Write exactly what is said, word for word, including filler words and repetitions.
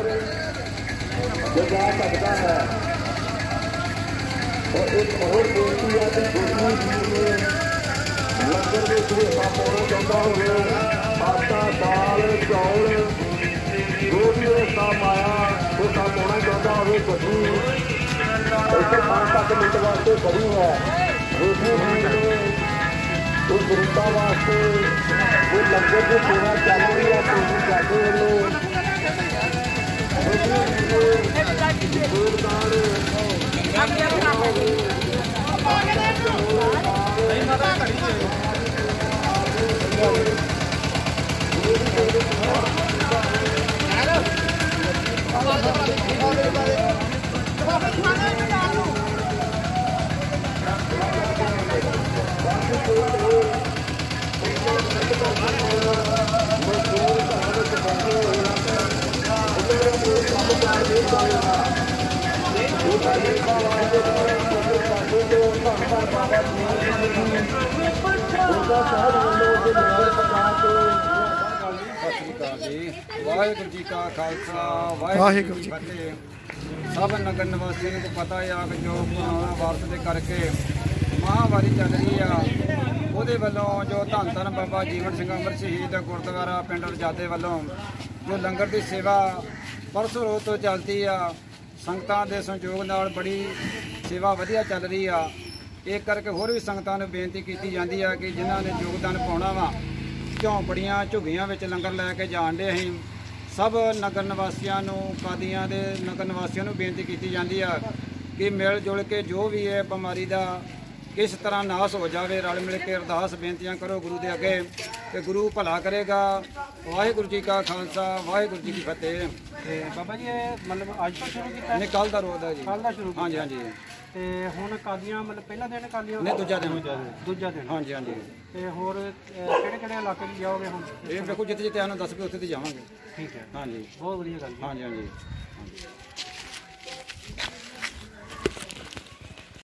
जो जा सकता है। और एक और बेनती है कि दूसरी लंगर के लिए पाना चाहता हो आटा दाल चौल जो भी काम आया वो काम होना चाहता हो कभी ऐसे पाँच सात मिनट वास्ते खड़ी है रोटी तो गरीबा वास्ते वो लंगर की सेवा चल रही है तो जाके वाहिगुरू जी का खालसा वाहिगुरू जी की फतेह। सब नगर निवासियों को पता है कि जो कोरोना वायरस के करके महामारी चल रही है ਉਹਦੇ ਵੱਲੋਂ जो धन धन बाबा जीवन सिंह अमर शहीद गुरुद्वारा पिंड रजादे ਵੱਲੋਂ जो लंगर की सेवा परसों रोज तो चलती आ संगतां दे संयोग नाल बड़ी सेवा वधिया चल रही आ। इस करके होर भी संगतां नूं बेनती की जाती है कि जिन्हां ने योगदान पाउणा वा झौंपड़ियां झुग्गियां विच लंगर लैके जाण दे असीं सब नगर निवासियों नूं कादियां दे नगर निवासियों नूं बेनती की जाती है कि मिल जुल के जो भी है बीमारी का किस तरह नाश हो जाए रल मिल के अरदास बेनतियां करो गुरु के अगे कि गुरु भला करेगा। वाहिगुरू जी का खालसा वाहिगुरू जी की फतेह। बाबा जी मतलब अज तो शुरू किया नहीं कल का रोज है जी कल का शुरू हाँ जी हाँ जी ते हुण कादियां मतलब पहला दिन कादियां नहीं दूजा दिन दूजा दिन हाँ जी हाँ जी ते होर किहड़े किहड़े इलाके च जाओगे हुण ये देखो जिते जिते आना दस पे उत्थे ते जावांगे। ठीक है हाँ जी बहुत बढ़िया गल हाँ जी हाँ जी।